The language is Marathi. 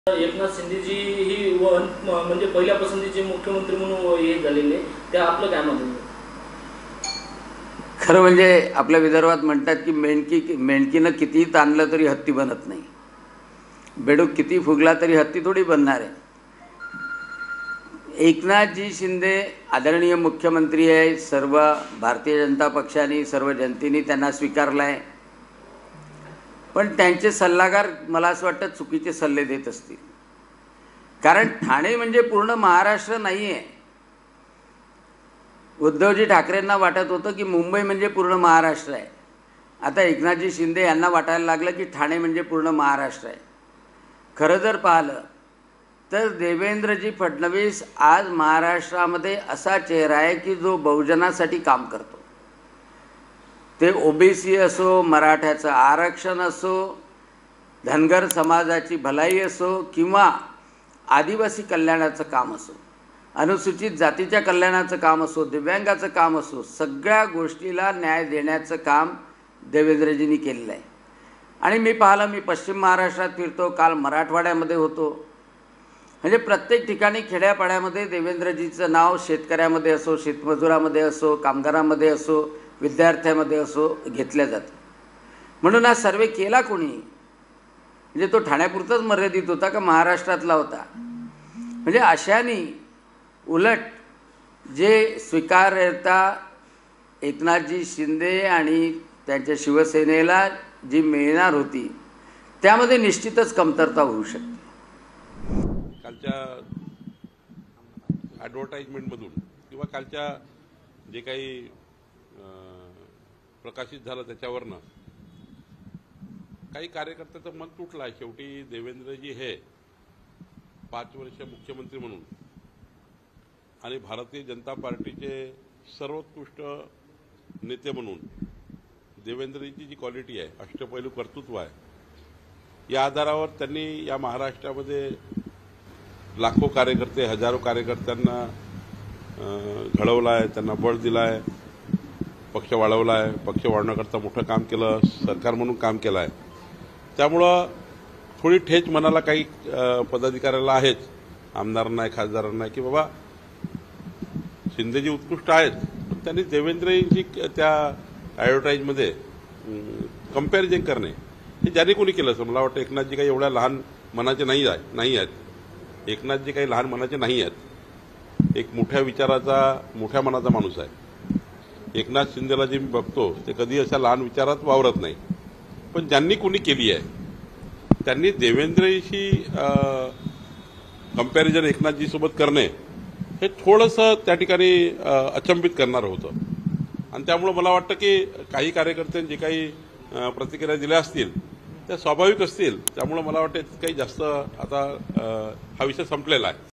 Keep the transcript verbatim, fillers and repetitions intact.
एकनाथ शिंदेजी ही म्हणजे पहिल्या पसंतीचे मुख्यमंत्री म्हणून हे झालेले, ते आपलं काय म्हणणं? खरं म्हणजे आपल्या विदर्भात म्हणतात की मेणकी मेणकीनं कितीही ताणलं तरी हत्ती बनत नाही, बेडूक किती फुगला तरी हत्ती थोडी बनणार आहे. एकनाथजी शिंदे आदरणीय मुख्यमंत्री आहे. सर्व भारतीय जनता पक्षाने सर्व जनतेने त्यांना स्वीकारलं आहे. पण त्यांचे सल्लागार मला असं वाटतं चुकीचे सल्ले देत असतील. कारण ठाणे म्हणजे पूर्ण महाराष्ट्र नाही आहे. उद्धवजी ठाकरेंना वाटत होतं की मुंबई म्हणजे पूर्ण महाराष्ट्र आहे. आता एकनाथजी शिंदे यांना वाटायला लागलं की ठाणे म्हणजे पूर्ण महाराष्ट्र आहे. खरं जर पाहिलं तर देवेंद्रजी फडणवीस आज महाराष्ट्रामध्ये असा चेहरा आहे की जो बहुजनासाठी काम करतो. ते ओबीसी असो, मराठ्याचं आरक्षण असो, धनगर समाजाची भलाई असो किंवा आदिवासी कल्याणाचं काम असो, अनुसूचित जातीच्या कल्याणाचं काम असो, दिव्यांगाचं काम असो, सगळ्या गोष्टीला न्याय देण्याचं काम देवेंद्रजींनी केलेलं आहे. आणि मी पाहिलं, मी पश्चिम महाराष्ट्रात फिरतो, काल मराठवाड्यामध्ये होतो. म्हणजे प्रत्येक ठिकाणी खेड्यापाड्यामध्ये देवेंद्रजीचं नाव शेतकऱ्यामध्ये असो, शेतमजुरामध्ये असो, कामगारांमध्ये असो, विद्यार्थ्यांमध्ये असो घेतल्या जातं. म्हणून हा सर्वे केला कोणी? म्हणजे तो ठाण्यापुरताच मर्यादित होता का महाराष्ट्रातला होता? म्हणजे अशाने उलट जे स्वीकार्यता एकनाथजी शिंदे आणि त्यांच्या शिवसेनेला जी मिळणार होती त्यामध्ये निश्चितच कमतरता होऊ शकते. कालच्या ॲडव्हर्टाइजमेंटमधून किंवा कालच्या जे काही प्रकाशित झालं त्याच्यावरनं काही कार्यकर्त्याचं मन तुटलं आहे. शेवटी देवेंद्रजी हे पाच वर्ष मुख्यमंत्री म्हणून आणि भारतीय जनता पार्टीचे सर्वोत्कृष्ट नेते म्हणून देवेंद्रजीची जी क्वालिटी आहे, अष्टपैलू कर्तृत्व आहे, या आधारावर त्यांनी या महाराष्ट्रामध्ये लाखो कार्यकर्ते, हजारो कार्यकर्त्यांना घडवलं आहे, त्यांना बळ दिलं आहे, पक्ष वाढवला आहे, पक्ष वाढवण्याकरता मोठं काम केलं, सरकार म्हणून काम केलं आहे. त्यामुळं थोडी ठेच मनाला काही पदाधिकाऱ्याला आहेच, आमदारांना आहे, खासदारांना आहे, की बाबा शिंदेजी उत्कृष्ट आहेत, पण त्यांनी देवेंद्रजी त्या ॲडव्हर्टाईजमध्ये कम्पॅरिझन करणे हे ज्याने कोणी केलं असं मला वाटतं. एकनाथजी काही एवढ्या लहान मनाचे नाही आहे नाही आहेत एकनाथजी काही लहान मनाचे नाही आहेत. एक मोठ्या विचाराचा, मोठ्या मनाचा माणूस आहे. एकनाथ शिंदेला जे मी बघतो ते कधी अशा लहान विचारात वावरत नाही. पण ज्यांनी कोणी केली आहे त्यांनी देवेंद्रशी कम्पॅरिझन एकनाथजीसोबत करणे हे थोडंसं त्या ठिकाणी अचंबित करणारं होतं. आणि त्यामुळं मला वाटतं की काही कार्यकर्त्यांनी जे काही प्रतिक्रिया दिल्या असतील त्या स्वाभाविक असतील. त्यामुळं मला वाटतं काही जास्त आता हा विषय संपलेला आहे.